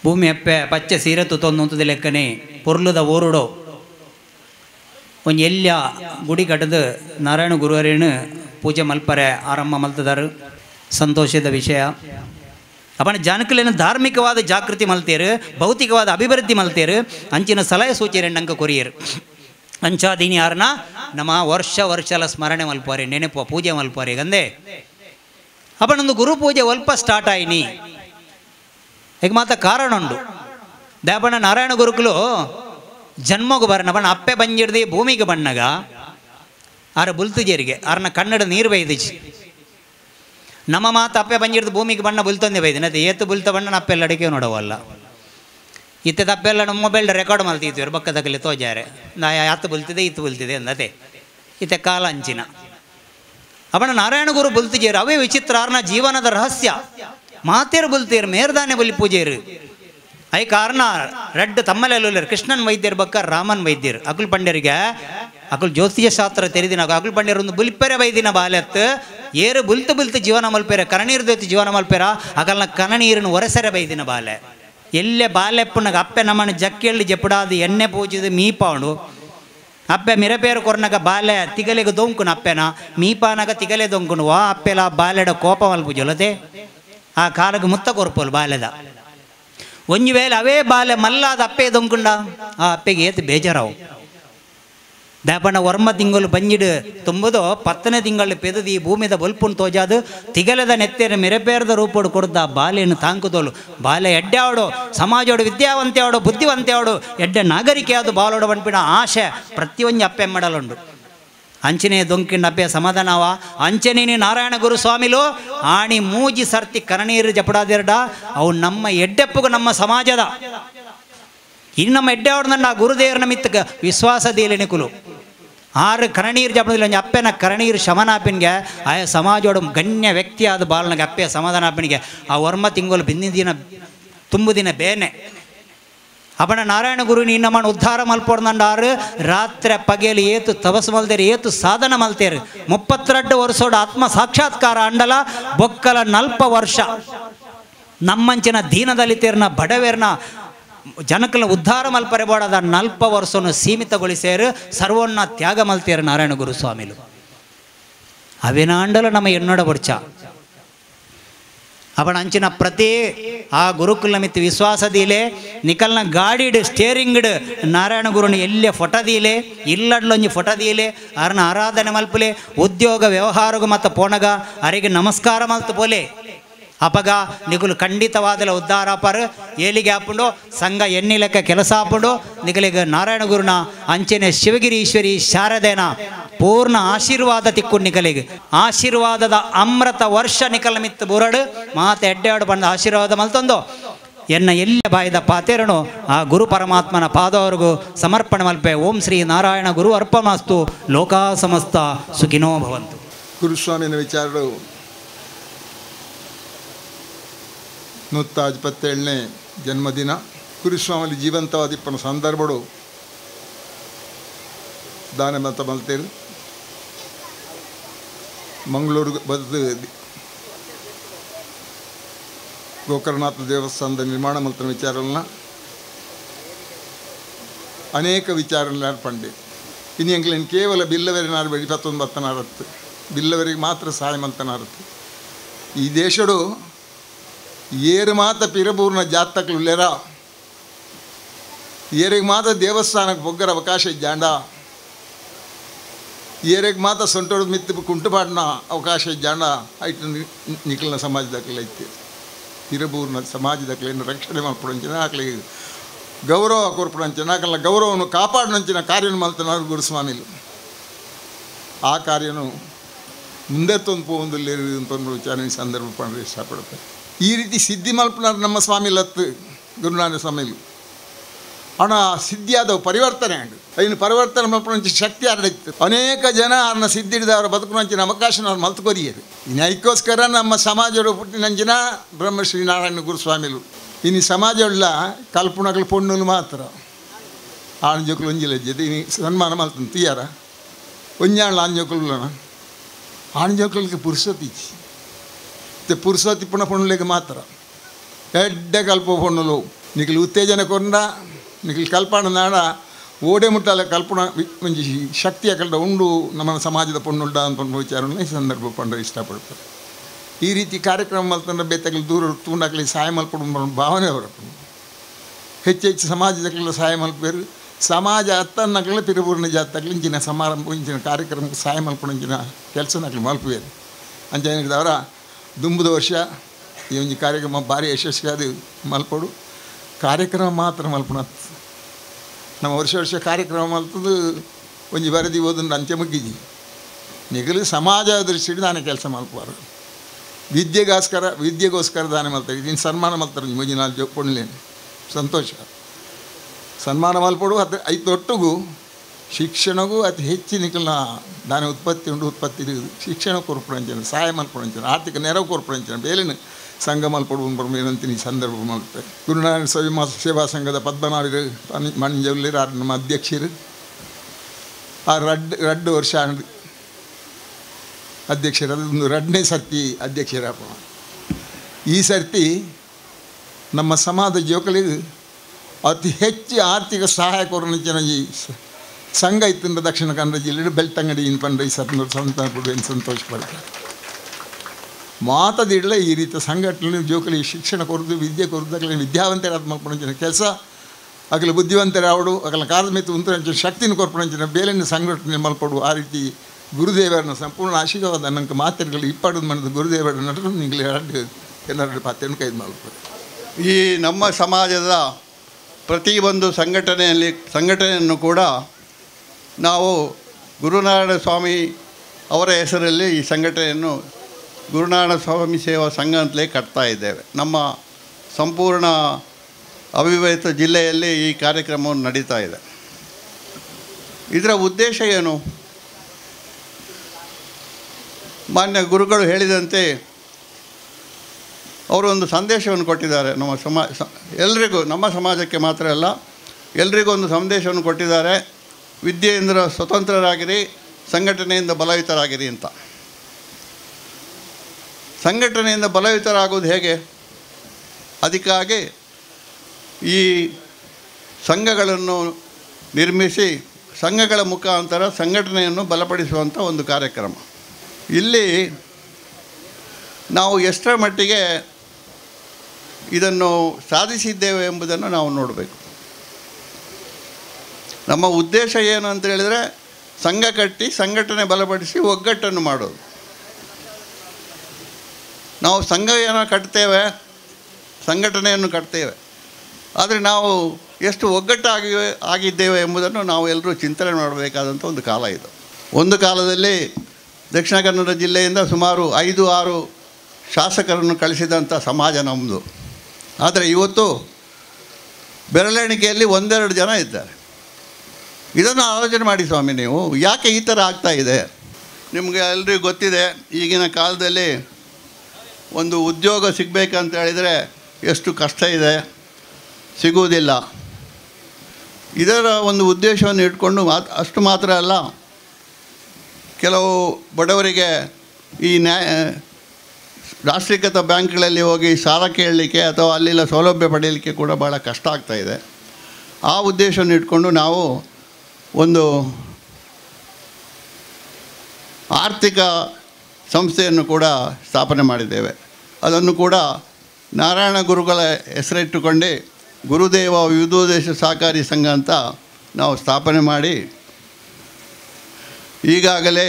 ಭೂಮಿ ಅಪ್ಪೆ ಪಚ್ಚೆ ಸೀರೆ ತುತ್ತೊಂದು ಲೆಕ್ಕನೆ ಪೊರ್ಲುದ ಓರುಡೋ ಒಂದು ಎಲ್ಲ ಗುಡಿ ಕಟ್ಟದು ನಾರಾಯಣ ಗುರುವರೇನು ಪೂಜೆ ಮಲ್ಪರೆ ಆರಂಭ ಮಲ್ತದಾರು ಸಂತೋಷದ ವಿಷಯ. ಅಪ್ಪನ ಜಾನಕಲೇನು ಧಾರ್ಮಿಕವಾದ ಜಾಗೃತಿ ಮಲ್ತೇರು, ಭೌತಿಕವಾದ ಅಭಿವೃದ್ಧಿ ಮಲ್ತೇರು, ಅಂಚಿನ ಸಲಹೆ ಸೂಚನೆ ನಂಗೆ ಕೊರಿಯರು ಅಂಚಾದೀನಿ ಯಾರನ್ನ ನಮ್ಮ ವರ್ಷಲ ಸ್ಮರಣೆ ಮಲ್ಪಾರೆ ನೆನಪು ಪೂಜೆ ಮಲ್ಪಾರೆ ಗಂದೆ ಅಪ್ಪನೊಂದು ಗುರು ಪೂಜೆ ಅಲ್ಪ ಸ್ಟಾರ್ಟ್ ಆಯ್ನಿ. ಈಗ ಮಾತ್ರ ಕಾರಣ ಉಂಟು. ದಾಪಣ್ಣ ನಾರಾಯಣ ಗುರುಕುಲು ಜನ್ಮಗೂ ಬರೋಣ ಬಣ್ಣ ಅಪ್ಪೆ ಬಂಜಿಡ್ದು ಭೂಮಿಗೆ ಬಣ್ಣಗ ಆರ ಬುಲ್ತುಜೇರಿಗೆ ಆರನ್ನ ಕನ್ನಡ ನೀರು ಬೈದಿಜಿ ನಮ್ಮ ಮಾತು ಅಪ್ಪೆ ಬಂಜಿಡ್ದು ಭೂಮಿಗೆ ಬಣ್ಣ ಬುಲ್ತೊಂದೆ ಬೈದಿನ ಅದೇ ಏತು ಬುಲ್ತ ಬಣ್ಣ ಅಪ್ಪೆಲ್ಲ ಅಡಿಕೆ ನೋಡವಲ್ಲ ಇತ್ತೆ ತಪ್ಪೆಲ್ಲ ನಮ್ಮ ಮೊಬೈಲ್ ರೆಕಾರ್ಡ್ ಮಾಡ್ತಿದ್ವಿ ಬಕ್ಕದಕ್ಕಲ್ಲಿ ತೋಜಾರೆ ನಾ ಯಾತು ಬುಲ್ತಿದೆ ಇತ್ತು ಬುಲ್ತಿದೆ ಅಂದತೆ ಇತ್ತೆ ಕಾಲ ಅಂಚಿನ ಅವನ ನಾರಾಯಣ ಗುರು ಬುಲ್ತಿಜೇರು ಅವೇ ವಿಚಿತ್ರ ಆರ್ನ ಜೀವನದ ರಹಸ್ಯ ಮಾತೇರು ಬುಲ್ತೀರು ಮೇರ್ದಾನೆ ಬಲಿ ಪೂಜೆರು ಐ ಕಾರಣ ರೆಡ್ ತಮ್ಮಲೆಲ್ಲ ಕೃಷ್ಣನ್ ವೈದ್ಯರು ಬಕ್ಕ ರಾಮನ್ ವೈದ್ಯರು ಅಕುಲ್ ಪಂಡ್ಯರಿಗೆ ಅಕುಲ್ ಜ್ಯೋತಿಷ ಶಾಸ್ತ್ರ ತೆರೆದಿನ ಅಕುಲ್ ಪಂಡ್ಯರು ಒಂದು ಬುಲ್ಪೆರೆ ಬೈದಿನ ಬಾಲೆತ್ ಏರು ಬುಲ್ತು ಜೀವನ ಮಲ್ಪೇರೆ ಕರಣೀರ್ ದೊತ್ತಿ ಜೀವನ ಮಲ್ಪೇರ ಅಕಲ್ನ ಕನನೀರನ್ನು ಒರೆಸರೆ ಬೈದಿನ ಬಾಲೆ ಎಲ್ಲೆ ಬಾಲೆಪ್ಪನಾಗ ಅಪ್ಪೆ ನಮ್ಮನ್ನು ಜಕ್ಕೆಳ್ಳಿ ಜಪ್ಪಡಾದು ಎಣ್ಣೆ ಪೂಜಿದು ಮೀಪಾಡು ಅಪ್ಪೆ ಮಿರಪೇರು ಕೊರ್ನಾಗ ಬಾಲೆ ತಿಗಲೆಗೆ ದೊಂಕುನು ಅಪ್ಪೆನ ಮೀಪಾನಾಗ ತಿಗಲೆ ದೊಂಕುನು ವಾ ಅಪ್ಪೆಲ ಬಾಲೆಡ ಕೋಪ ಮಲ್ಪುಜೊಲತೆ ಆ ಕಾಲಕ್ಕೆ ಮುತ್ತ ಕೊರ್ಪೋಲು ಬಾಲೆದ ಒಂಜು ವೇಳೆ ಅವೇ ಬಾಲೆ ಮಲ್ಲಾದ ಅಪ್ಪೆ ದೊಂಕುಂಡ ಆ ಅಪ್ಪೆಗೆ ಏತು ಬೇಜಾರಾವು ದಾಪಣ್ಣ ವರ್ಮ ತಿಂಗಳು ಬಂಜಿಡು ತುಂಬುದು 10ನೇ ತಿಂಗಳು ಪೆದದು ಈ ಭೂಮಿದ ಬಲ್ಪುನ್ ತೋಜಾದು ತಿಗಲದ ನೆತ್ತೇರ ಮೆರೆಪೇರದ ರೂಪೋಡು ಕೊಡ್ದ ಬಾಲೆಯನ್ನು ತಾಂಕುದೋಲು ಬಾಲೆ ಎಡ್ಡೆ ಆವಡು ಸಮಾಜೋಡು ವಿದ್ಯಾವಂತೆ ಆವಡು ಬುದ್ಧಿವಂತೆ ಆವಡು ಎಡ್ಡೆ ನಾಗರಿಕೆ ಆದು ಬಾಲೋಡು ಬಂದ್ಬಿಡ ಆಶೆ ಪ್ರತಿಯೊಂದು ಅಪ್ಪೆ ಮಾಡಲುಂಡು ಅಂಚನೆ ದೊಂಕಿಂಡ ಅಪ್ಪೆ ಸಮಾಧಾನವ ಅಂಚನೆ ನಾರಾಯಣ ಗುರು ಸ್ವಾಮಿಲು ಆಣಿ ಮೂಜಿ ಸರ್ತಿ ಕರಣೀರು ಜಪಡಾದಿರಡ ಅವು ನಮ್ಮ ಎಡ್ಡೆಪ್ಪಗೂ ನಮ್ಮ ಸಮಾಜದ ಇನ್ನು ನಮ್ಮ ಎಡ್ಡೆ ಆವಡ್ದಂಡ ಆ ಗುರುದೇವರನ ಮಿತ್ತಕ್ಕೆ ವಿಶ್ವಾಸದೀಲೆನಿಕುಲು ಆರು ಕರಣೀರು ಜಪಡದಿಲ್ಲ ಒಂಜಿ ಅಪ್ಪೆನ ಕರಣೀರು ಶಮನಾಪಿನ್ಗೆ ಆಯಾ ಸಮಾಜೋಡು ಗಣ್ಯ ವ್ಯಕ್ತಿ ಆದ ಬಾಲನಿಗೆ ಅಪ್ಪೆ ಸಮಾಧಾನಾಪಿನಿಗೆ ಆ ವರ್ಮ ತಿಂಗಳು ಬಿಂದಿನ ತುಂಬುದಿನ ಬೇನೆ ಅವನ ನಾರಾಯಣ ಗುರು ನಿನ್ನ ಮಣ್ಣು ಉದ್ಧಾರ ಮಲ್ಪೊಡ್ದಂಡಾರು ರಾತ್ರಿ ಪಗೆಯಲ್ಲಿ ಏತು ತಪಸ್ ಮಲ್ತೇರು ಏತು ಸಾಧನ ಮಲ್ತೇರು 32 ವರ್ಷೋಡು ಆತ್ಮ ಸಾಕ್ಷಾತ್ಕಾರ ಅಂಡಲ ಬೊಕ್ಕಲ 40 ವರ್ಷ ನಮ್ಮಂಚಿನ ದೀನದಲಿತೇರ್ನ ಬಡವೇರ್ನ ಜನಕಲ್ನ ಉದ್ಧಾರ ಮಲ್ಪರೆ ಬೋಡದ 40 ವರ್ಷವನ್ನು ಸೀಮಿತಗೊಳಿಸೇರು ಸರ್ವನ್ನ ತ್ಯಾಗ ಮಲ್ತೇರು ನಾರಾಯಣ ಗುರು ಸ್ವಾಮಿಲು ಅವಿನಾಂಡಲ ನಮ್ಮ ಎನ್ನೋಡ ಬರ್ಚ ಅವನ ಅಂಚಿನ ಪ್ರತಿ ಆ ಗುರುಕುಲ ಮಿತ್ತು ವಿಶ್ವಾಸದೀಲೆ ನಿಕಲ್ನ ಗಾಡಿಡು ಸ್ಟೇರಿಂಗ್ಡ್ ನಾರಾಯಣ ಗುರುನ ಎಲ್ಲೇ ಫೊಟದೀಲೆ ಇಲ್ಲಡ್ಲೊಂಜಿ ಫೊಟದೀಲೆ ಅರ್ನ ಆರಾಧನೆ ಮಲ್ಪಲೆ ಉದ್ಯೋಗ ವ್ಯವಹಾರಗೂ ಮತ್ತು ಪೋಣಗ ಅರಿಗೆ ನಮಸ್ಕಾರ ಮಲ್ತು ಪೋಲೆ ಅಪಗ ನಿಗುಲು ಖಂಡಿತವಾದಲ ಉದ್ಧಾರ ಪರ್ ಏಲಿಗೆ ಹಾಪುಂಡು ಸಂಘ ಎಣ್ಣಿ ಲೆಕ್ಕ ಕೆಲಸ ಹಾಪುಂಡು ನಿಗಲಿಗೆ ನಾರಾಯಣ ಗುರುನ ಅಂಚೆನೆ ಶಿವಗಿರಿ ಈಶ್ವರಿ ಶಾರದೇನ ಪೂರ್ಣ ಆಶೀರ್ವಾದ ತಿಕ್ಕೊಂಡು ನಿಕಲಿಗೆ ಆಶೀರ್ವಾದದ ಅಮೃತ ವರ್ಷ ನಿಕಲ ಮಿತ್ತು ಬುರಡು ಮಾತೆ ಎಡ್ಡೆಯಾಡು ಬಂದ ಆಶೀರ್ವಾದ ಮಲ್ತೊಂದು ಎನ್ನ ಎಲ್ಲ ಬಾಯ್ದ ಪಾತೇರನು ಆ ಗುರು ಪರಮಾತ್ಮನ ಪಾದವರೆಗೂ ಸಮರ್ಪಣೆ ಮಲ್ಪೆ. ಓಂ ಶ್ರೀ ನಾರಾಯಣ ಗುರು ಅರ್ಪಣಮಸ್ತು. ಲೋಕಾ ಸಮಸ್ತ ಸುಖಿನೋ ಭವಂತು. ಗುರುಸ್ವಾಮಿನ ವಿಚಾರಗಳು 127ನೇ ಜನ್ಮದಿನ ಗುರುಸ್ವಾಮಿ ಜೀವಂತವಾದಿಪ್ಪನ ಸಂದರ್ಭಗಳು ದಾನ ಮತ ಮಲ್ತೇರು ಮಂಗಳೂರು ಬದ್ದು ಗೋಕರ್ಣನಾಥ ದೇವಸ್ಥಾನದ ನಿರ್ಮಾಣ ಮಲ್ತಿನ ವಿಚಾರಗಳನ್ನ ಅನೇಕ ವಿಚಾರಗಳನ್ನ ಪಂಡೆ ಇನ್ನು ಎಂಗ್ಲೇನು ಕೇವಲ ಬಿಲ್ಲವರಿಗೆ ನಾರು 29 ಬಿಲ್ಲವರಿಗೆ ಮಾತ್ರ ಸಹಾಯ ಮಲ್ತನಾರತ್ತು. ಈ ದೇಶಡು ಏರು ಮಾತ ಪಿರಪೂರ್ಣ ಜಾತಕಲು ಲೆರ ಏರಿಗೆ ಮಾತ ದೇವಸ್ಥಾನಕ್ಕೆ ಬೊಗ್ಗರ ಅವಕಾಶ ಇದ್ದಾಂಡ ಏರಿಗೆ ಮಾತ ಸೊಂಟೋಡು ಮಿತ್ತು ಕುಂಟುಪಾಡಿನ ಅವಕಾಶ ಇದ್ದಾಂಡ ಐಟು ನಿಖಿಲ್ನ ಸಮಾಜದಕ್ಕೆಲ್ಲ ಐತೆ ಪಿರಪೂರ್ಣ ಸಮಾಜದಕ್ಲೇನು ರಕ್ಷಣೆ ಮಾಡ್ಕೊಡಂಚಿನ ಆಕಲಿಗೆ ಗೌರವ ಕೊರ್ಪಡಂಚಿನ ಆಕಲ ಗೌರವವನ್ನು ಕಾಪಾಡಂಚಿನ ಕಾರ್ಯನ ಮಲ್ತನಾರು ಗುರುಸ್ವಾಮಿಲು ಆ ಕಾರ್ಯನು ಮುಂದೆ ತೊಂದು ಪೋಂದಿಲ್ಲ ಅಂತ ವಿಚಾರ ಸಂದರ್ಭ ಪಂಡ್ರೆ ಇಷ್ಟಪಡ್ತಾರೆ. ಈ ರೀತಿ ಸಿದ್ಧಿ ಮಲ್ಪನಾರು ನಮ್ಮ ಸ್ವಾಮಿಲತ್ತು ಗುರುನಾಥ ಸ್ವಾಮಿಲು ಹಣ ಸಿದ್ಧಿಯಾದವು ಪರಿವರ್ತನೆ ಆಗ ಇನ್ನು ಪರಿವರ್ತನೆ ಮಲ್ಪಂಚ ಶಕ್ತಿ ಹರಡಿತ್ತು. ಅನೇಕ ಜನ ಅವ್ರನ್ನ ಸಿದ್ಧಿಡಿದವರ ಬದುಕುನಂಚಿನ ಅವಕಾಶನ ಅವ್ರು ಮಲ್ತುಕೊರಿಯರು. ಇನ್ನು ಅದಕ್ಕೋಸ್ಕರ ನಮ್ಮ ಸಮಾಜಗಳು ಹುಟ್ಟಿನಂಚಿನ ಬ್ರಹ್ಮಶ್ರೀ ನಾರಾಯಣ ಗುರುಸ್ವಾಮಿಲು ಇನ್ನು ಸಮಾಜವುಳ್ಳ ಕಲ್ಪನೆಗಳು ಪೊಣ್ಣುಲು ಮಾತ್ರ ಆಂಜೋಕಲು ಒಂಜಿಲ್ಲ ಜೊತೆ ಇನ್ನು ಸನ್ಮಾನ ಮಲ್ತಂದು ತೀಯಾರ ಒಂಜಾಣ ಆಂಜೋಕಲು ಆಂಜೋಕಲಿಗೆ ಪುರುಸೋತಿಚ್ಚಿ ಪುರುಸೋತಿ ಪುಣ ಪೊಣ್ಣುಲೆಗೆ ಮಾತ್ರ ಎಡ್ಡೆ ಕಲ್ಪ ಪೊಣ್ಣುಲು ನಿಖಿಲ್ ಉತ್ತೇಜನ ಕೊಂಡ ನಿಖಿಲ್ ಕಲ್ಪಣ ನಾಡ ಓಡೆ ಮುಟ್ಟಾಲ ಕಲ್ಪನ ಒಂಜಿ ಶಕ್ತಿಯ ಕಲ್ಡ ಉಂಡು ನಮ್ಮ ಸಮಾಜದ ಪೊಣ್ಣುಂಡ ಅಂತ ವಿಚಾರವನ್ನು ಈ ಸಂದರ್ಭ ಪಂಡ ಇಷ್ಟಪಡ್ತಾರೆ. ಈ ರೀತಿ ಕಾರ್ಯಕ್ರಮ ಮಲ್ತಂದ್ರೆ ಬೇತಗಲಿ ದೂರ ತೂಂಡಾಕಲಿ ಸಹಾಯ ಮಲ್ಪಡು ಭಾವನೆ ಹೊರಟು ಹೆಚ್ಚು ಸಮಾಜದಕ್ಕೆಲ್ಲ ಸಹಾಯ ಮಲ್ಪೇರು ಸಮಾಜ ಹತ್ತನ್ನಕ್ಲೆ ಪಿರಬೂರಿನ ಜಾತಕ್ಲಿ ಇಂಚಿನ ಸಮಾರಂಭ ಇಂಚಿನ ಕಾರ್ಯಕ್ರಮಕ್ಕೆ ಸಹಾಯ ಮಲ್ಪುಂಚಿನ ಕೆಲಸನಕ್ಲಿ ಮಲ್ಪುವೇರು ಅಂಚನಿದ್ದವರ ದುಂಬುದ ವರ್ಷ ಈ ಒಂಜಿ ಕಾರ್ಯಕ್ರಮ ಭಾರಿ ಯಶಸ್ವಿಯಾದ ಮಲ್ಪಡು ಕಾರ್ಯಕ್ರಮ ಮಾತ್ರ ಮಲ್ಪುಣ ನಮ್ಮ ವರ್ಷ ಕಾರ್ಯಕ್ರಮ ಮಲ್ತದ್ದು ಒಂಜಿ ವರದಿ ಓದುಂಡು ಅಂಚೆ ಮುಗ್ಗಿಜಿ ನಿಗಲು ಸಮಾಜ ದೃಷ್ಟಿಡು ನಾನೇ ಕೆಲಸ ಮಲ್ಪುವಾರು ವಿದ್ಯೆಗೋಸ್ಕರ ದಾನ ಮಲ್ತಾರೆ ಇದನ್ನು ಸನ್ಮಾನ ಮಲ್ತಾರೆ ಮುಂಜಿ ನಾಲ್ಕು ಪೊಣ್ಲೇನು ಸಂತೋಷ ಸನ್ಮಾನ ಮಲ್ಪಡು ಅದು ಐತೊಟ್ಟಿಗೂ ಶಿಕ್ಷಣಗೂ ಅತಿ ಹೆಚ್ಚು ನಿಖಲ್ನ ದಾನ ಉತ್ಪತ್ತಿ ಉಂಡು ಉತ್ಪತ್ತಿ ಶಿಕ್ಷಣ ಕೊರ್ಪುರಂಚನ ಸಹಾಯ ಮಲ್ಪುರಂಚನ ಆರ್ಥಿಕ ನೆರವು ಕೊರ್ಪುರಂಚನ ಬೇಲಿನ ಸಂಘ ಮಲ್ಪಡು ಏನಂತೀನಿ ಸಂದರ್ಭ ಮಲ್ಪೆ ಗುರುನಾರಾಯಣ ಸೇವಾ ಸಂಘದ ಪದ್ಮನಾಭರು ಮಂಜುಲ್ಲಿರು ನಮ್ಮ ಅಧ್ಯಕ್ಷರು ಆ ರಡ್ಡು ವರ್ಷ ಅಧ್ಯಕ್ಷರು ಅದೊಂದು ಎರಡನೇ ಸರ್ತಿ ಅಧ್ಯಕ್ಷರಪ್ಪ. ಈ ಸರ್ತಿ ನಮ್ಮ ಸಮಾಜ ಜೋಕಲಿಗೆ ಅತಿ ಹೆಚ್ಚು ಆರ್ಥಿಕ ಸಹಾಯ ಕೊರನಿಂಚಿನ ಈ ಸಂಘ ಇತ್ತಿಂದ ದಕ್ಷಿಣ ಕನ್ನಡ ಜಿಲ್ಲೆ ಬೆಳ್ತಂಗಡಿ ಇನ್ ಪಂಡ ಈ ಸಂತೋಷ ಸಂತೋಷ ಪಡ್ತಾರೆ ಮಾತದಿಡಲೇ ಈ ರೀತಿಯ ಸಂಘಟನೆ ಜೋಕಲಿ ಶಿಕ್ಷಣ ಕೊರದು ವಿದ್ಯೆ ಕೊರದು ಅಗಲ ವಿದ್ಯಾವಂತರ ಮಲ್ಪುಂಚಿನ ಕೆಲಸ ಅಗಲ ಬುದ್ಧಿವಂತರ ಅವಡು ಅಗಲ ಕಾರ್ಮಿಕ ಉಂಟು ಶಕ್ತಿನ ಕೊರ್ಪುಂಚಿನ ಬೇಲಿನ ಸಂಘಟನೆ ಮಲ್ಪಡು ಆ ರೀತಿ ಗುರುದೇವರನ್ನ ಸಂಪೂರ್ಣ ಆಶೀರ್ವಾದ ನಂಗೆ ಮಾತೆಗಳು ಇಪ್ಪಡದು ಮಾಡಿದ ಗುರುದೇವರ ನಟರು ನಿಂಗೆ ಎರಡು ಪಾತ್ರೆಯನ್ನು ಕೈದು ಮಾಡ್ಬೋದು. ಈ ನಮ್ಮ ಸಮಾಜದ ಪ್ರತಿಯೊಂದು ಸಂಘಟನೆಯನ್ನು ಕೂಡ ನಾವು ಗುರುನಾರಾಯಣ ಸ್ವಾಮಿ ಅವರ ಹೆಸರಲ್ಲಿ ಈ ಸಂಘಟನೆಯನ್ನು ಗುರುನಾರಾಯಣ ಸ್ವಾಮಿ ಸೇವಾ ಸಂಘ ಅಂತಲೇ ಕಟ್ತಾ ಇದ್ದೇವೆ. ನಮ್ಮ ಸಂಪೂರ್ಣ ಅವಿಭಜಿತ ಜಿಲ್ಲೆಯಲ್ಲಿ ಈ ಕಾರ್ಯಕ್ರಮವನ್ನು ನಡೀತಾ ಇದೆ. ಇದರ ಉದ್ದೇಶ ಏನು? ಮಾನ್ಯ ಗುರುಗಳು ಹೇಳಿದಂತೆ ಅವರು ಒಂದು ಸಂದೇಶವನ್ನು ಕೊಟ್ಟಿದ್ದಾರೆ. ನಮ್ಮ ಎಲ್ರಿಗೂ, ನಮ್ಮ ಸಮಾಜಕ್ಕೆ ಮಾತ್ರ ಅಲ್ಲ, ಎಲ್ರಿಗೂ ಒಂದು ಸಂದೇಶವನ್ನು ಕೊಟ್ಟಿದ್ದಾರೆ. ವಿದ್ಯೆಯಿಂದ ಸ್ವತಂತ್ರರಾಗಿರಿ, ಸಂಘಟನೆಯಿಂದ ಬಲಯುತರಾಗಿರಿ ಅಂತ. ಸಂಘಟನೆಯಿಂದ ಬಲಯುತರಾಗೋದು ಹೇಗೆ? ಅದಕ್ಕಾಗಿ ಈ ಸಂಘಗಳನ್ನು ನಿರ್ಮಿಸಿ ಸಂಘಗಳ ಮುಖಾಂತರ ಸಂಘಟನೆಯನ್ನು ಬಲಪಡಿಸುವಂಥ ಒಂದು ಕಾರ್ಯಕ್ರಮ. ಇಲ್ಲಿ ನಾವು ಎಷ್ಟರ ಮಟ್ಟಿಗೆ ಇದನ್ನು ಸಾಧಿಸಿದ್ದೇವೆ ಎಂಬುದನ್ನು ನಾವು ನೋಡಬೇಕು. ನಮ್ಮ ಉದ್ದೇಶ ಏನು ಅಂತ ಹೇಳಿದರೆ ಸಂಘ ಕಟ್ಟಿ ಸಂಘಟನೆ ಬಲಪಡಿಸಿ ಒಗ್ಗಟ್ಟನ್ನು ಮಾಡೋದು. ನಾವು ಸಂಘವನ್ನು ಕಟ್ತೇವೆ, ಸಂಘಟನೆಯನ್ನು ಕಟ್ತೇವೆ, ಆದರೆ ನಾವು ಎಷ್ಟು ಆಗಿದ್ದೇವೆ ಎಂಬುದನ್ನು ನಾವು ಎಲ್ಲರೂ ಚಿಂತನೆ ಮಾಡಬೇಕಾದಂಥ ಒಂದು ಕಾಲ ಇದು. ಒಂದು ಕಾಲದಲ್ಲಿ ದಕ್ಷಿಣ ಕನ್ನಡ ಜಿಲ್ಲೆಯಿಂದ ಸುಮಾರು 5-6 ಶಾಸಕರನ್ನು ಕಳಿಸಿದಂಥ ಸಮಾಜ ನಮ್ಮದು. ಆದರೆ ಇವತ್ತು ಬೆರಳೆಣಿಕೆಯಲ್ಲಿ 1-2 ಜನ ಇದ್ದಾರೆ. ಇದನ್ನು ಆಲೋಚನೆ ಮಾಡಿ ಸ್ವಾಮಿ, ನೀವು ಯಾಕೆ ಈ ಥರ ಆಗ್ತಾಯಿದೆ? ನಿಮಗೆ ಎಲ್ರಿಗೂ ಗೊತ್ತಿದೆ, ಈಗಿನ ಕಾಲದಲ್ಲಿ ಒಂದು ಉದ್ಯೋಗ ಸಿಗಬೇಕಂತ ಹೇಳಿದರೆ ಎಷ್ಟು ಕಷ್ಟ ಇದೆ, ಸಿಗುವುದಿಲ್ಲ. ಇದರ ಒಂದು ಉದ್ದೇಶವನ್ನು ಇಟ್ಕೊಂಡು ಅಷ್ಟು ಮಾತ್ರ ಅಲ್ಲ, ಕೆಲವು ಬಡವರಿಗೆ ಈ ರಾಷ್ಟ್ರೀಕೃತ ಬ್ಯಾಂಕ್ಗಳಲ್ಲಿ ಹೋಗಿ ಸಾಲ ಕೇಳಲಿಕ್ಕೆ ಅಥವಾ ಅಲ್ಲಿಲ್ಲ ಸೌಲಭ್ಯ ಪಡೆಯಲಿಕ್ಕೆ ಕೂಡ ಭಾಳ ಕಷ್ಟ ಆಗ್ತಾಯಿದೆ. ಆ ಉದ್ದೇಶವನ್ನು ಇಟ್ಕೊಂಡು ನಾವು ಒಂದು ಆರ್ಥಿಕ ಸಂಸ್ಥೆಯನ್ನು ಕೂಡ ಸ್ಥಾಪನೆ ಮಾಡಿದ್ದೇವೆ. ಅದನ್ನು ಕೂಡ ನಾರಾಯಣ ಗುರುಗಳ ಹೆಸರಿಟ್ಟುಕೊಂಡು ಗುರುದೇವ ವಿವಿಧೋದ್ದೇಶ ಸಹಕಾರಿ ಸಂಘ ಅಂತ ನಾವು ಸ್ಥಾಪನೆ ಮಾಡಿ ಈಗಾಗಲೇ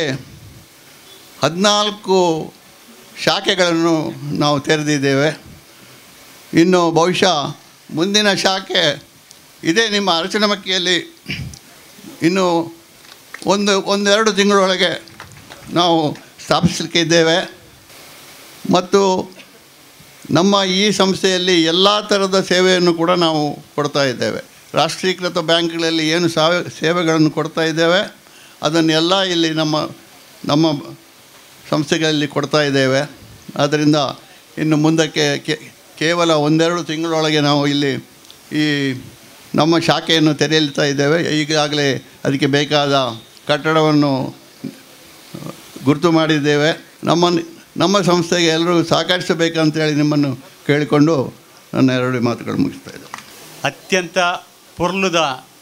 14 ಶಾಖೆಗಳನ್ನು ನಾವು ತೆರೆದಿದ್ದೇವೆ. ಇನ್ನು ಬಹುಶಃ ಮುಂದಿನ ಶಾಖೆ ಇದೇ ನಿಮ್ಮ ಅರಸಿನಮಕ್ಕಿಯಲ್ಲಿ ಇನ್ನು ಒಂದೆರಡು ತಿಂಗಳೊಳಗೆ ನಾವು ಸ್ಥಾಪಿಸಲಿಕ್ಕಿದ್ದೇವೆ. ಮತ್ತು ನಮ್ಮ ಈ ಸಂಸ್ಥೆಯಲ್ಲಿ ಎಲ್ಲ ಥರದ ಸೇವೆಯನ್ನು ಕೂಡ ನಾವು ಕೊಡ್ತಾ ಇದ್ದೇವೆ. ರಾಷ್ಟ್ರೀಕೃತ ಬ್ಯಾಂಕ್ಗಳಲ್ಲಿ ಏನು ಸೇವೆಗಳನ್ನು ಕೊಡ್ತಾ ಇದ್ದೇವೆ ಅದನ್ನೆಲ್ಲ ಇಲ್ಲಿ ನಮ್ಮ ಸಂಸ್ಥೆಗಳಲ್ಲಿ ಕೊಡ್ತಾ ಇದ್ದೇವೆ. ಆದ್ದರಿಂದ ಇನ್ನು ಮುಂದಕ್ಕೆ ಕೇವಲ 1-2 ತಿಂಗಳೊಳಗೆ ನಾವು ಇಲ್ಲಿ ಈ ನಮ್ಮ ಶಾಖೆಯನ್ನು ತೆರೆಯುತ್ತಾ ಇದ್ದೇವೆ. ಈಗಾಗಲೇ ಅದಕ್ಕೆ ಬೇಕಾದ ಕಟ್ಟಡವನ್ನು ಗುರುತು ಮಾಡಿದ್ದೇವೆ. ನಮ್ಮ ಸಂಸ್ಥೆಗೆ ಎಲ್ಲರೂ ಸಹಕರಿಸಬೇಕಂತೇಳಿ ನಿಮ್ಮನ್ನು ಕೇಳಿಕೊಂಡು ನನ್ನ 2 ಮಾತುಗಳು ಮುಗಿಸ್ತಾ ಇದ್ದೇನೆ. ಅತ್ಯಂತ ಪೊರ್ಲುದ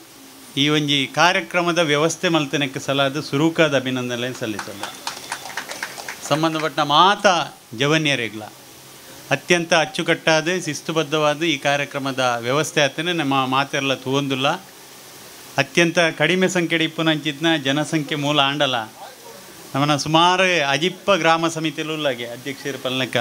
ಈ ಒಂಜಿ ಕಾರ್ಯಕ್ರಮದ ವ್ಯವಸ್ಥೆ ಮಲ್ತನಕ್ಕೆ ಸಲಾದ ಸುರೂಕಾದ ಅಭಿನಂದನೆ ಸಲ್ಲಿಸಲ್ಲ. ಸಂಬಂಧಪಟ್ಟ ಮಾತ ಜವನ್ಯರೇಗ್ಲ ಅತ್ಯಂತ ಅಚ್ಚುಕಟ್ಟಾದ ಶಿಸ್ತುಬದ್ಧವಾದ ಈ ಕಾರ್ಯಕ್ರಮದ ವ್ಯವಸ್ಥೆ ಆತನೇ ನಮ್ಮ ಮಾತೆಲ್ಲ ತೂವೊಂದಿಲ್ಲ. ಅತ್ಯಂತ ಕಡಿಮೆ ಸಂಖ್ಯೆ ಇಪ್ಪುನಂಚಿದ್ನ ಜನಸಂಖ್ಯೆ ಮೂಲ ಆಂಡಲ ನಮ್ಮನ್ನ ಸುಮಾರು ಅಜಿಪ್ಪ ಗ್ರಾಮ ಸಮಿತಿಲುಲ್ಲಾಗೆ ಅಧ್ಯಕ್ಷರು ಪಲ್ನಕ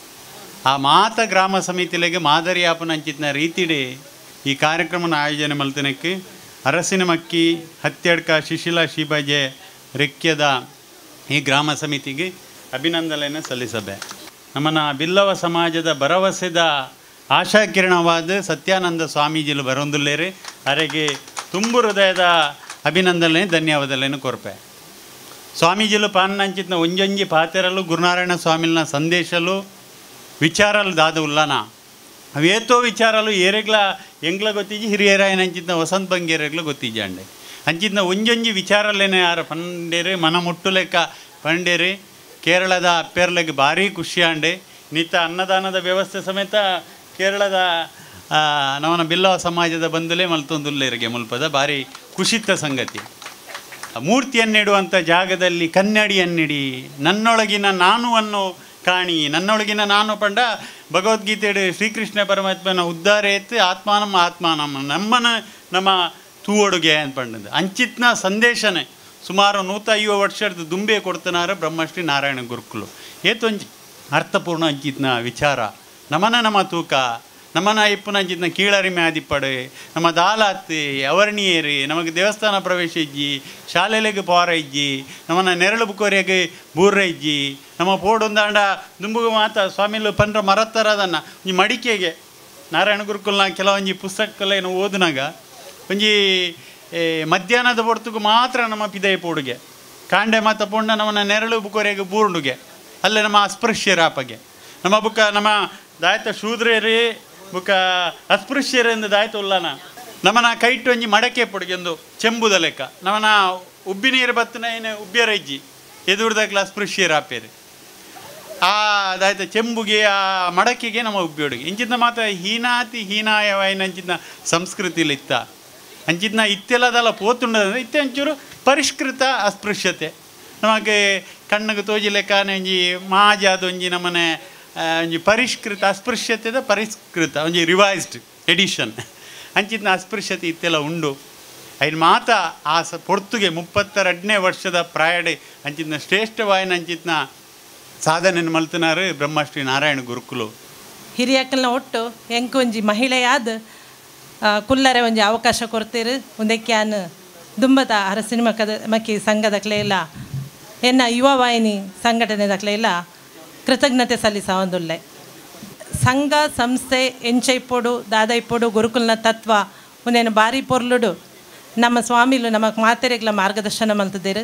ಆ ಮಾತ ಗ್ರಾಮ ಸಮಿತಿಲೆಗೆ ಮಾದರಿ ಆಪನಂಚಿದ್ನ ರೀತಿಡೆ ಈ ಕಾರ್ಯಕ್ರಮನ ಆಯೋಜನೆ ಮಲ್ತನಕ್ಕೆ ಅರಸಿನ ಮಕ್ಕಿ ಹತ್ಯಡ್ಕ ಶಿಶಿಲಾ ಶಿಬಾಜೆ ರೆಕ್ಯದ ಈ ಗ್ರಾಮ ಸಮಿತಿಗೆ ಅಭಿನಂದನೆಯನ್ನು ಸಲ್ಲಿಸಬೆ. ನಮ್ಮನ್ನ ಬಿಲ್ಲವ ಸಮಾಜದ ಭರವಸೆದ ಆಶಾಕಿರಣವಾದ ಸತ್ಯಾನಂದ ಸ್ವಾಮೀಜಿಲು ಬರೊಂದುಲ್ಲೇರಿ ಅರೆಗೆ ತುಂಬು ಹೃದಯದ ಅಭಿನಂದನೆ ಧನ್ಯವಾದಗಳನ್ನು ಕೊರ್ಪೆ. ಸ್ವಾಮೀಜಿಲು ಪಾನ್ನಂಚಿತ್ನ ಒಂಜೊಂಜಿ ಪಾತೆರಲು ಗುರುನಾರಾಯಣ ಸ್ವಾಮಿಲ್ನ ಸಂದೇಶಲು ವಿಚಾರಲು ದಾದ ಉಲ್ಲನ ಅವೇತೋ ವಿಚಾರಲು ಏರೆಗ್ಲ ಎಂಗ್ಲ ಗೊತ್ತಿಜ್ಜಿ ಹಿರಿಯರಾಯನಂಚಿತ್ನ ವಸಂತ ಬಂಗೇರೆಗ್ಲ ಗೊತ್ತಿಜ್ಜ ಅಂಡೆ ಅಂಚಿತ್ನ ಒಂಜೊಂಜಿ ವಿಚಾರಲ್ಲೇನೆ ಯಾರು ಪಂಡೇರಿ ಮನ ಮುಟ್ಟು ಲೆಕ್ಕ ಪಂಡೇರಿ ಕೇರಳದ ಅಪ್ಪೇರ್ಲೆಗೆ ಭಾರಿ ಖುಷಿ ಅಂಡೆ ನಿತ್ತ ಅನ್ನದಾನದ ವ್ಯವಸ್ಥೆ ಸಮೇತ ಕೇರಳದ ನವನ ಬಿಲ್ಲವ ಸಮಾಜದ ಬಂಧುಲೇ ಮಲ್ತೊಂದುಲ್ಲೇರಿಗೆ ಮುಲ್ಪದ ಭಾರಿ ಖುಷಿತ ಸಂಗತಿ. ಮೂರ್ತಿಯನ್ನಿಡುವಂಥ ಜಾಗದಲ್ಲಿ ಕನ್ನಡಿಯನ್ನಿಡಿ ನನ್ನೊಳಗಿನ ನಾನುವನ್ನು ಕಾಣಿ ನನ್ನೊಳಗಿನ ನಾನು ಪಂಡ ಭಗವದ್ಗೀತೆಡು ಶ್ರೀಕೃಷ್ಣ ಪರಮಾತ್ಮನ ಉದ್ಧಾರೇತ್ ಆತ್ಮಾನಂ ನಮ್ಮ ತೂವೊಡುಗೆ ಅಂತ ಪಂಡದು ಅಂಚಿತ್ನ ಸಂದೇಶನೇ ಸುಮಾರು 150 ವರ್ಷದ ದುಂಬೆ ಕೊಡ್ತನಾರ ಬ್ರಹ್ಮಶ್ರೀ ನಾರಾಯಣ ಗುರುಕುಲು ಏತೊಂಜಿ ಅರ್ಥಪೂರ್ಣ ಅಂಚಿತ್ನ ವಿಚಾರ ನಮ್ಮ ತೂಕ ನಮ್ಮನ ಇಪ್ಪುನ ಅಂಚಿತ್ನ ಕೀಳರಿಮೆ ಆದಿಪ್ಪಡೆ ನಮ್ಮ ದಾಲಾತ್ತಿ ಅವರ್ಣಿಯೇರಿ ನಮಗೆ ದೇವಸ್ಥಾನ ಪ್ರವೇಶ ಇಜ್ಜಿ ಶಾಲೆಲೆಗೆ ಪೋರ ಇಜ್ಜಿ ನಮ್ಮನ್ನ ನೆರಳು ಬುಕೋರಿಯಾಗೆ ಬೂರ್ರ ಇಜ್ಜಿ ನಮ್ಮ ಪೋಡೊಂದಾಂಡ ದುಂಬುಗ ಮಾತ ಸ್ವಾಮಿಲು ಪಂಡ್ರ ಮರತ್ತರದನ್ನ ಈ ಮಡಿಕೆಗೆ ನಾರಾಯಣ ಗುರುಕುಲ್ನ ಕೆಲವೊಂಜಿ ಪುಸ್ತಕಲೇನು ಓದಿನಾಗ ಒಂಜಿ ಮಧ್ಯಾಹ್ನದ ಹೊರತುಗೂ ಮಾತ್ರ ನಮ್ಮ ಪಿದಯ ಪೋಡುಗೆ ಕಾಂಡೆ ಮಾತ ಪೋಂಡ ನಮ್ಮನ್ನ ನೆರಳು ಬುಕೋರಿಯಾಗೆ ಬೂರ್ಡುಗೆ ಅಲ್ಲೇ ನಮ್ಮ ಅಸ್ಪೃಶ್ಯರಾಪಗೆ ನಮ್ಮ ಬುಕ್ಕ ನಮ್ಮ ದಾಯತ ಶೂದ್ರೇರಿ ಬುಕ್ಕ ಅಸ್ಪೃಶ್ಯರಿಂದ ದಾಯ್ತ ಉಲ್ಲನ ನಮ್ಮನ ಕೈಟ್ಟು ಒಂಜಿ ಮಡಕೆ ಪೊಡುಗೆಂದು ಚೆಂಬುದ ಲೆಕ್ಕ ನಮ್ಮನ ಉಬ್ಬಿ ನೀರು ಬತ್ತನ ಏನು ಉಬ್ಬ್ಯರ ಇಜ್ಜಿ ಎದುರ್ದಾಗ್ಲ ಅಸ್ಪೃಶ್ಯರಾಪೇರಿ ಆ ದಾಯ್ತ ಚೆಂಬುಗೆ ಆ ಮಡಕೆಗೆ ನಮ್ಮ ಉಬ್ಬಿ ಹುಡುಗಿ ಇಂಚಿದ್ನ ಮಾತ್ರ ಹೀನಾತಿ ಹೀನಾಯವಾಯಿನ ಅಂಚಿದ್ನ ಸಂಸ್ಕೃತಿಲಿತ್ತ ಅಂಚಿದ್ನ ಇತ್ತೆಲ್ಲದಲ್ಲ ಪೋತುಂಡದಂದ್ರೆ ಇತ್ತೆ ಒಂಚೂರು ಪರಿಷ್ಕೃತ ಅಸ್ಪೃಶ್ಯತೆ ನಮಗೆ ಕಣ್ಣಿಗೆ ತೋಜಿಲೆಕ್ಕ ಒಂಜಿ ಮಾಜಾದೊಂಜಿ ನಮ್ಮನೆ ಒಂಜಿ ಪರಿಷ್ಕೃತ ಅಸ್ಪೃಶ್ಯತೆದ ಪರಿಷ್ಕೃತ ಒಂಜಿ ರಿವೈಸ್ಡ್ ಎಡಿಷನ್ ಅಂಚಿತ್ನ ಅಸ್ಪೃಶ್ಯತೆ ಇತ್ತೆಲ್ಲ ಉಂಡು ಐನ್ ಮಾತ ಆ ಪೊರ್ತುಗೆ 32ನೇ ವರ್ಷದ ಪ್ರಾಯಡೆ ಅಂಚಿತ್ನ ಶ್ರೇಷ್ಠವಾಯಿನ ಅಂಚಿತ್ನ ಸಾಧನೆ ಮಲ್ತನಾರು ಬ್ರಹ್ಮಶ್ರೀ ನಾರಾಯಣ ಗುರುಕುಲು ಹಿರಿಯಕ್ಕಲ್ನ ಒಟ್ಟು ಎಂಕೊಂಜಿ ಮಹಿಳೆಯಾದ ಕುಲ್ಲರೆ ಒಂಜಿ ಅವಕಾಶ ಕೊಡ್ತೀರು ಒಂದಕ್ಯಾನ್ ದುಂಬದ ಅರಸಿನ ಮಕ್ಕಿ ಸಂಘದಕ್ಲೆ ಇಲ್ಲ ಎನ್ನ ಯುವ ವಾಹಿನಿ ಸಂಘಟನೆದಕ್ಲೆ ಇಲ್ಲ ಕೃತಜ್ಞತೆ ಸಲ್ಲಿಸೊಂದುಲ್ಲೆ. ಸಂಘ ಸಂಸ್ಥೆ ಎಂಚೈಪೋಡು ದಾದೈಪೋಡು ಗುರುಕುಲ್ನ ತತ್ವ ಉಂದೇನು ಭಾರಿ ಪೊರ್ಲುಡು ನಮ್ಮ ಸ್ವಾಮಿಲು ನಮಗೆ ಮಾತೆರೆಗ್ಲ ಮಾರ್ಗದರ್ಶನ ಮಲ್ತದೇರು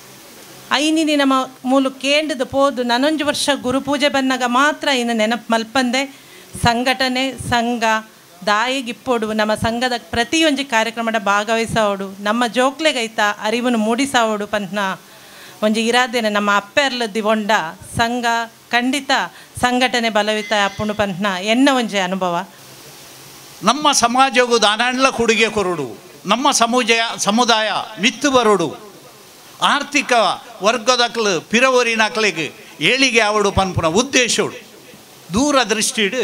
ಐನಿನಿ ನಮ್ಮ ಮೂಲು ಕೇಂದ್ರದ ಪೋದು ನಾನೊಂದು ವರ್ಷ ಗುರುಪೂಜೆ ಬಂದಾಗ ಮಾತ್ರ ಇನ್ನು ನೆನಪು ಮಲ್ಪಂದೆ ಸಂಘಟನೆ ಸಂಘ ದಾಯಿಗಿಪ್ಪೋಡು ನಮ್ಮ ಸಂಘದ ಪ್ರತಿಯೊಂದು ಕಾರ್ಯಕ್ರಮದ ಭಾಗವಹಿಸೋಡು ನಮ್ಮ ಜೋಕ್ಲೆಗೈತ ಅರಿವನ್ನು ಮೂಡಿಸೋಡು ಪಂಟ್ನ ಒಂಜಿ ಇರಾದೇನೆ ನಮ್ಮ ಅಪ್ಪೆರ್ಲದ್ದಿ ಒಂಡ ಸಂಘ ಖಂಡಿತ ಸಂಘಟನೆ ಬಲವಿತ ಅಪ್ಪುಣು ಪಂಟ್ನ ಎನ್ನ ಒಂಜಿ ಅನುಭವ. ನಮ್ಮ ಸಮಾಜವು ದಾನಂಡ್ಲ ಕೊಡುಗೆ ಕೊರಡು ನಮ್ಮ ಸಮುದಾಯ ಮಿತ್ತು ಬರೋಡು ಆರ್ಥಿಕ ವರ್ಗದಕ್ಲು ಪಿರವರಿನಕ್ಲಿಗೆ ಏಳಿಗೆ ಆವಡು ಪನ್ಪುನ ಉದ್ದೇಶಡು ದೂರದೃಷ್ಟಿಡು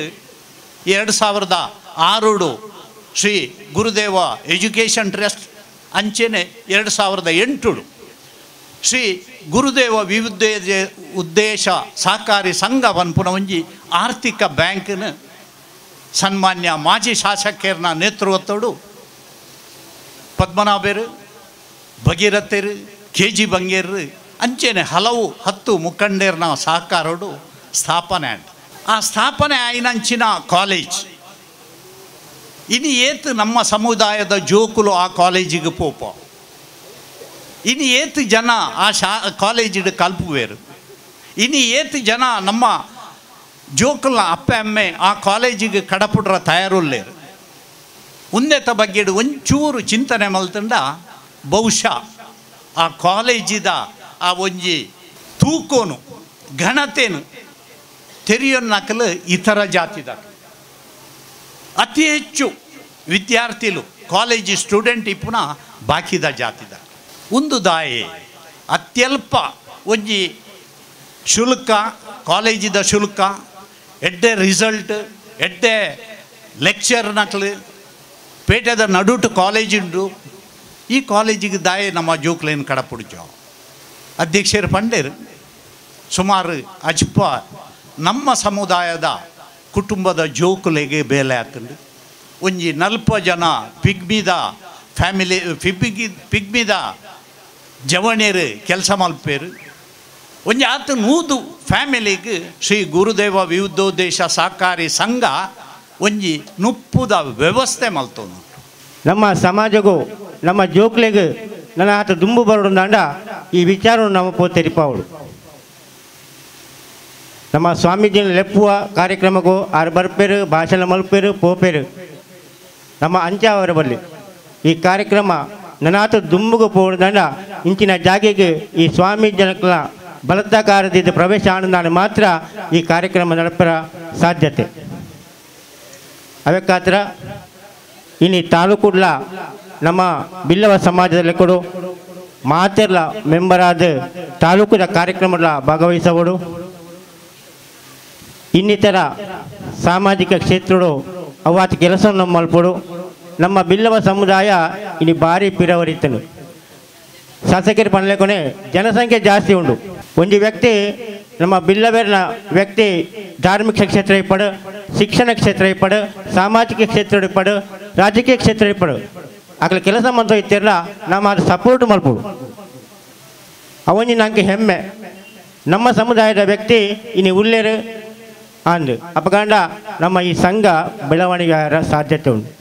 2006 ಶ್ರೀ ಗುರುದೇವ ಎಜುಕೇಷನ್ ಟ್ರಸ್ಟ್ ಅಂಚೆನೆ 2008 ಶ್ರೀ ಗುರುದೇವ ಉದ್ದೇಶ ಸಹಕಾರಿ ಸಂಘ ಪನ್ಪುನ ಒಂಜಿ ಆರ್ಥಿಕ ಬ್ಯಾಂಕ್ನ ಸನ್ಮಾನ್ಯ ಮಾಜಿ ಶಾಸಕರ್ನ ನೇತೃತ್ವದೋಡು ಪದ್ಮನಾಭರು ಭಗೀರಥರು KG ಬಂಗೇರು ಅಂಚೆನೆ ಹಲವು 10 ಮುಖಂಡರ್ನ ಸಹಕಾರೋಡು ಸ್ಥಾಪನೆ ಆ ಸ್ಥಾಪನೆ ಆಯ್ನಂಚಿನ ಕಾಲೇಜ್ ಇನ್ನು ಏತು ನಮ್ಮ ಸಮುದಾಯದ ಜೋಕುಲು ಆ ಕಾಲೇಜಿಗೆ ಪೋಪ ಇನ್ನು ಏತು ಜನ ಆ ಕಾಲೇಜಿಗೆ ಕಲ್ಪುವೇರು ಇನ್ನು ಏತು ಜನ ನಮ್ಮ ಜೋಕುಲ್ನ ಅಪ್ಪ ಅಮ್ಮೆ ಆ ಕಾಲೇಜಿಗೆ ಕಡಪುಡ್ರ ತಯಾರುಲ್ಲೇರು ಉನ್ನತ ಬಗ್ಗೆ ಒಂಚೂರು ಚಿಂತನೆ ಮಲ್ತಂಡ ಬಹುಶಃ ಆ ಕಾಲೇಜಿದ ಆ ಒಂಜಿ ತೂಕೋನು ಘನತೆನು ತೆರೆಯನ್ನಕಲು ಇತರ ಜಾತಿದ ಅತಿ ಹೆಚ್ಚು ವಿದ್ಯಾರ್ಥಿಲು ಕಾಲೇಜ್ ಸ್ಟೂಡೆಂಟ್ ಇಪ್ಪುನ ಬಾಕಿದ ಜಾತಿದ ಒಂದು ದಾಯೆ ಅತ್ಯಲ್ಪ ಒಂಜಿ ಶುಲ್ಕ ಕಾಲೇಜಿದ ಶುಲ್ಕ ಎಡ್ಡೆ ರಿಸಲ್ಟ್ ಎಡ್ಡೆ ಲೆಕ್ಚರ್ ನಕ್ಲು ಪೇಟೆದ ನಡುಟು ಕಾಲೇಜ್ ಉಂಡು ಈ ಕಾಲೇಜಿಗೆ ದಾಯೆ ನಮ್ಮ ಜೋಕ್ಲೇನು ಕಡಪುಡ್ಜೋ ಅಧ್ಯಕ್ಷರು ಪಂಡೇರು ಸುಮಾರು ಅಜ್ಪ ನಮ್ಮ ಸಮುದಾಯದ ಕುಟುಂಬದ ಜೋಕುಲೆಗೆ ಬೇಲೆ ಹಾಕೊಂಡು ಒಂಜಿ 40 ಜನ ಪಿಗ್ಮಿದ ಫ್ಯಾಮಿಲಿ ಪಿಗ್ಮಿದ ಜವಣಿಯರು ಕೆಲಸ ಮಲ್ಪೇರು ಒಂಜಿ ಆತ 100 ಫ್ಯಾಮಿಲಿಗೆ ಶ್ರೀ ಗುರುದೇವ ವಿವಿಧೋದ್ದೇಶ ಸಹಕಾರಿ ಸಂಘ ಒಂಜಿ ನುಪ್ಪುದ ವ್ಯವಸ್ಥೆ ಮಲ್ತೋನು ನಮ್ಮ ಸಮಾಜಗೂ ನಮ್ಮ ಜೋಕ್ಲೆಗೂ ನನ್ನ ಆತ ದುಂಬು ಬರೋಡು ದಾಂಡ ಈ ವಿಚಾರ ನಮ್ಮ ಪೋತೆರಿಪಾವಳು ನಮ್ಮ ಸ್ವಾಮೀಜಿನ ಲೆಪ್ಪುವ ಕಾರ್ಯಕ್ರಮಕ್ಕೂ ಆರು ಬರ್ಪೇರು ಭಾಷಣ ಮಲ್ಪೇರು ಪೋಪೇರು ನಮ್ಮ ಅಂಚಾವರ ಬಲ್ಲಿ ಈ ಕಾರ್ಯಕ್ರಮ ನನಾತ ದುಂಬುಗೂ ಪೋಡು ದಂಡ ಇಂಚಿನ ಜಾಗೆಗೆ ಈ ಸ್ವಾಮೀಜನಗಳ ಬಲತ್ತಾಕಾರದಿಂದ ಪ್ರವೇಶ ಆನಂದಾನ ಮಾತ್ರ ಈ ಕಾರ್ಯಕ್ರಮ ನಡೆಪರ ಸಾಧ್ಯತೆ ಅವಕ್ಕಾತ್ರ ಇನ್ನು ತಾಲೂಕುಡ್ಲ ನಮ್ಮ ಬಿಲ್ಲವ ಸಮಾಜದಲ್ಲಿ ಕೊಡು ಮಾತೆರ್ಲ ಮೆಂಬರ್ ಆದ ತಾಲೂಕುದ ಕಾರ್ಯಕ್ರಮದ ಭಾಗವಹಿಸಬಹುದು ಇನ್ನಿತರ ಸಾಮಾಜಿಕ ಕ್ಷೇತ್ರಗಳು ಅವಾತ ಕೆಲಸವನ್ನು ಮಲ್ಪಡು ನಮ್ಮ ಬಿಲ್ಲವ ಸಮುದಾಯ ಇನ್ನು ಭಾರಿ ಪಿರವರಿತನು ಶಾಸಕರು ಪಣಲೆಕೊನೆ ಜನಸಂಖ್ಯೆ ಜಾಸ್ತಿ ಉಂಟು ಒಂದು ವ್ಯಕ್ತಿ ನಮ್ಮ ಬಿಲ್ಲವೇರಿನ ವ್ಯಕ್ತಿ ಧಾರ್ಮಿಕ ಕ್ಷೇತ್ರ ಇಪ್ಪಡು ಶಿಕ್ಷಣ ಕ್ಷೇತ್ರ ಇಪ್ಪಡು ಸಾಮಾಜಿಕ ಕ್ಷೇತ್ರ ಇಪ್ಪಡು ರಾಜಕೀಯ ಕ್ಷೇತ್ರ ಇಪ್ಪಡು ಆಗಲಿ ಕೆಲಸ ಮಾಡ್ತಾ ಇರ್ತಿರಲ್ಲ ನಮ್ಮ ಅದು ಸಪೋರ್ಟ್ ಮಲ್ಪಡು ಅವನಿ ನಂಗೆ ಹೆಮ್ಮೆ ನಮ್ಮ ಸಮುದಾಯದ ವ್ಯಕ್ತಿ ಇನ್ನು ಉಳ್ಳೇರು ಅಂದು ಅಪಗಂಡ ನಮ್ಮ ಈ ಸಂಘ ಬೆಳವಣಿಗೆ ಸಾಧ್ಯತೆ ಉಂಟು